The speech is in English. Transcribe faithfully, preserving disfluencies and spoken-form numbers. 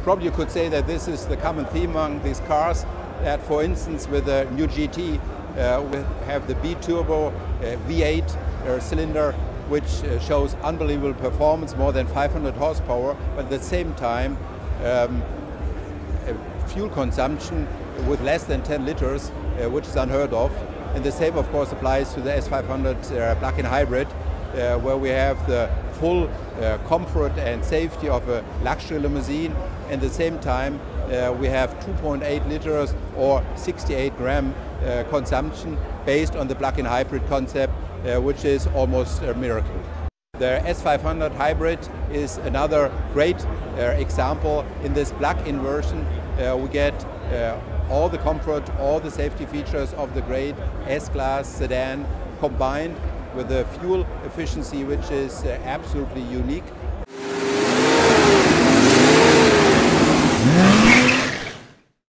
probably you could say that this is the common theme among these cars, that for instance with the new G T uh, we have the B-Turbo uh, V eight uh, cylinder, which uh, shows unbelievable performance, more than five hundred horsepower, but at the same time um, fuel consumption with less than ten liters, uh, which is unheard of. And the same of course applies to the S five hundred uh, plug-in hybrid, uh, where we have the full uh, comfort and safety of a luxury limousine. At the same time uh, we have two point eight liters or sixty-eight gram uh, consumption based on the plug-in hybrid concept, uh, which is almost a miracle. The S five hundred hybrid is another great uh, example. In this plug-in version uh, we get uh, all the comfort, all the safety features of the great S-Class sedan combined with the fuel efficiency, which is uh, absolutely unique.